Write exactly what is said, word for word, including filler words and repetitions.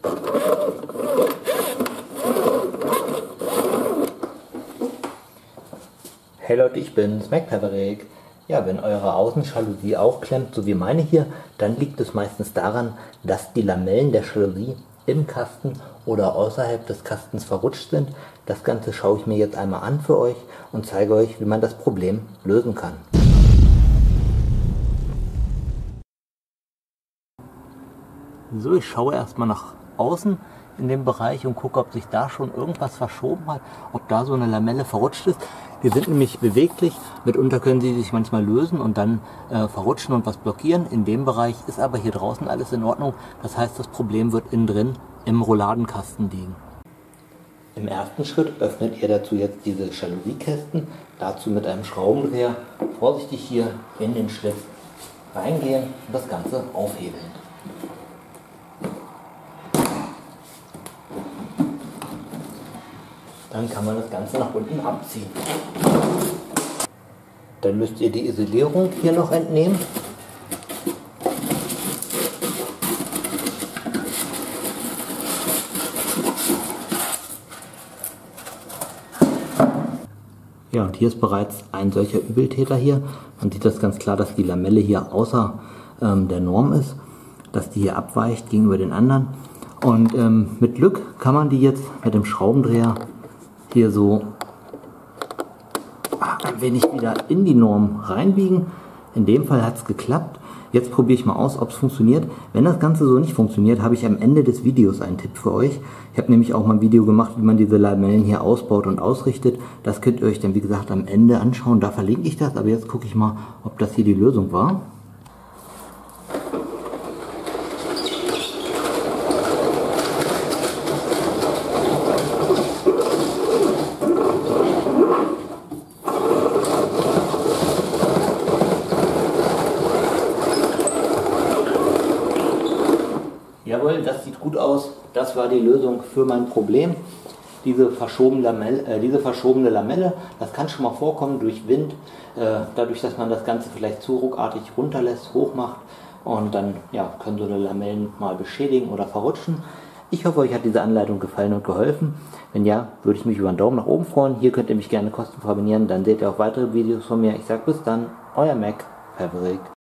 Hey Leute, ich bin's, MacPaverick. Ja, wenn eure Außenjalousie auch klemmt, so wie meine hier, dann liegt es meistens daran, dass die Lamellen der Jalousie im Kasten oder außerhalb des Kastens verrutscht sind. Das Ganze schaue ich mir jetzt einmal an für euch und zeige euch, wie man das Problem lösen kann. So, ich schaue erstmal nach außen in dem Bereich und gucke, ob sich da schon irgendwas verschoben hat, ob da so eine Lamelle verrutscht ist. Die sind nämlich beweglich, mitunter können sie sich manchmal lösen und dann äh, verrutschen und was blockieren. In dem Bereich ist aber hier draußen alles in Ordnung. Das heißt, das Problem wird innen drin im Rouladenkasten liegen. Im ersten Schritt öffnet ihr dazu jetzt diese Jalousie-Kästen, dazu mit einem Schraubendreher vorsichtig hier in den Schlitz reingehen und das Ganze aufhebeln. Dann kann man das Ganze nach unten abziehen. Dann müsst ihr die Isolierung hier noch entnehmen. Ja, und hier ist bereits ein solcher Übeltäter hier. Man sieht das ganz klar, dass die Lamelle hier außer ähm, der Norm ist, dass die hier abweicht gegenüber den anderen. Und ähm, mit Glück kann man die jetzt mit dem Schraubendreher hier so ein wenig wieder in die Norm reinbiegen. In dem Fall hat es geklappt. Jetzt probiere ich mal aus, ob es funktioniert. Wenn das Ganze so nicht funktioniert, habe ich am Ende des Videos einen Tipp für euch. Ich habe nämlich auch mal ein Video gemacht, wie man diese Lamellen hier ausbaut und ausrichtet. Das könnt ihr euch dann, wie gesagt, am Ende anschauen. Da verlinke ich das, aber jetzt gucke ich mal, ob das hier die Lösung war. Jawohl, das sieht gut aus. Das war die Lösung für mein Problem. Diese verschobene Lamelle, äh, diese verschobene Lamelle, das kann schon mal vorkommen durch Wind, äh, dadurch, dass man das Ganze vielleicht zu ruckartig runterlässt, hochmacht und dann ja, können so eine Lamellen mal beschädigen oder verrutschen. Ich hoffe, euch hat diese Anleitung gefallen und geholfen. Wenn ja, würde ich mich über einen Daumen nach oben freuen. Hier könnt ihr mich gerne kostenfrei abonnieren, dann seht ihr auch weitere Videos von mir. Ich sage bis dann, euer MacPaverick.